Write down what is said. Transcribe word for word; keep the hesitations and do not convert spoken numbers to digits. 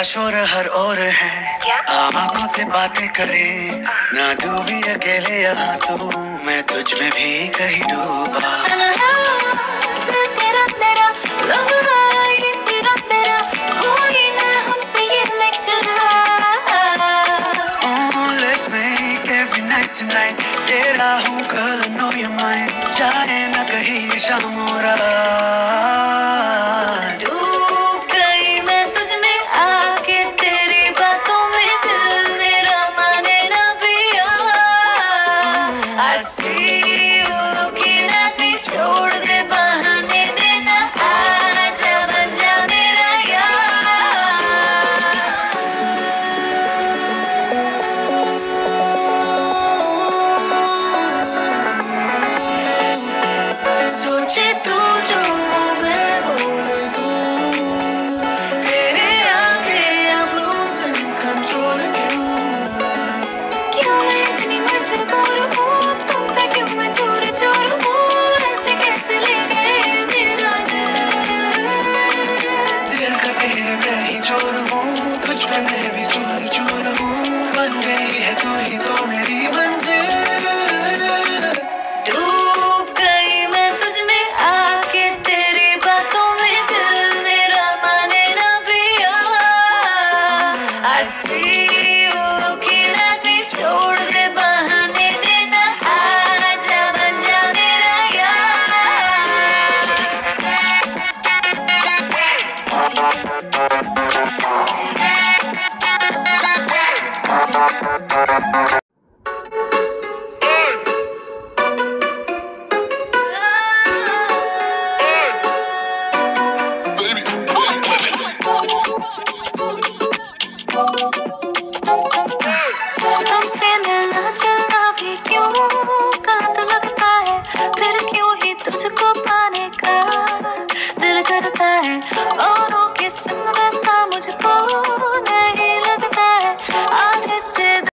शोर हर ओर है, आंखों से बातें करे ना, डूबी अकेले यहाँ तू, मैं तुझ में भी कहीं डूबा। तेरा मेरा लव ये तेरा मेरा कोई ना हमसे ये lecture. Let's make every night tonight, तेरा हूँ girl, I know you're mine, चाहे ना कहीं ये शाम हो रहा। छोड़ दे बहाने देना, आजा बन जा मेरा यार। सोचे तू जो मैं बोल दूं, तेरे आगे अब losing control क्यों? क्यों मैं इतनी मजबूर हूँ, तुम पे क्यों मैं चोर चोर हूँ? चोर हूँ कुछ पे मैं भी चोर चोर हूँ, बन गई है तू ही तो मेरी मंजिल। डूब गई मैं तुझ में आके, तेरी बातों में दिल मेरा माने ना पिया। I see